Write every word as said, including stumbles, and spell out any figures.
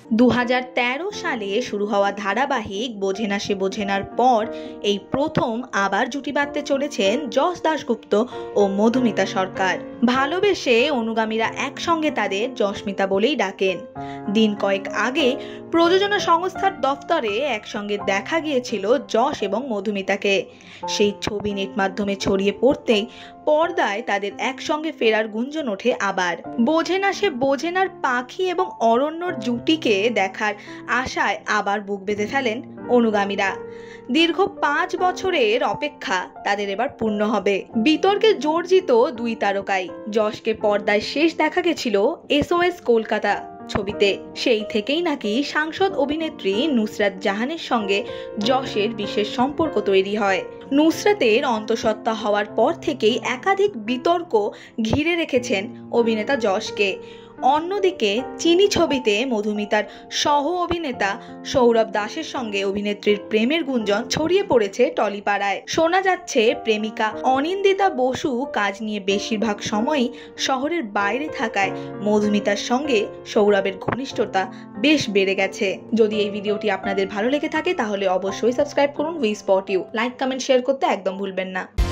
দু হাজার তেরো সালে শুরু হওয়া ধারাবাহিক বোঝে না সে বোঝে নার পর এই প্রথম আবার জুটি বাঁধতে চলেছেন যশ দাশগুপ্ত ও মধুমিতা সরকার। ভালোবেসে অনুগামীরা একসঙ্গে তাদের যশমিতা বলেই ডাকেন। দিন কয়েক আগে প্রযোজনা সংস্থার দফতরে একসঙ্গে দেখা গিয়েছিল যশ এবং মধুমিতাকে। সেই ছবি নেট মাধ্যমে ছড়িয়ে পড়তেই পর্দায় তাদের একসঙ্গে ফেরার গুঞ্জন ওঠে আবার। বোঝে না সে বোঝে নার পাখি এবং অরণ্যর জুটিকে দেখার আশায় আবার বুক বেঁধে ফেলেন অনুগামীরা। দীর্ঘ পাঁচ বছরের অপেক্ষা তাদের এবার পূর্ণ হবে। বিতর্কে জর্জিত দুই তারকাই। যশকে পর্দায় শেষ দেখা গেছিল এসওএস কলকাতা ছবিতে। সেই থেকেই নাকি সাংসদ অভিনেত্রী নুসরাত জাহানের সঙ্গে যশের বিশেষ সম্পর্ক তৈরি হয়। নুসরাতের অন্তঃসত্ত্বা হওয়ার পর থেকেই একাধিক বিতর্ক ঘিরে রেখেছেন অভিনেতা যশকে। অন্যদিকে চিনি ছবিতে মধুমিতার সহ অভিনেতা সৌরভ দাসের সঙ্গে অভিনেত্রীর প্রেমের গুঞ্জন ছড়িয়ে পড়েছে টলিপাড়ায়। শোনা যাচ্ছে প্রেমিকা অনিন্দিতা বসু কাজ নিয়ে বেশিরভাগ সময়ই শহরের বাইরে থাকায় মধুমিতার সঙ্গে সৌরভের ঘনিষ্ঠতা বেশ বেড়ে গেছে। যদি এই ভিডিওটি আপনাদের ভালো লেগে থাকে তাহলে অবশ্যই সাবস্ক্রাইব করুন we spot you. Like comment share করতে একদম ভুলবেন না।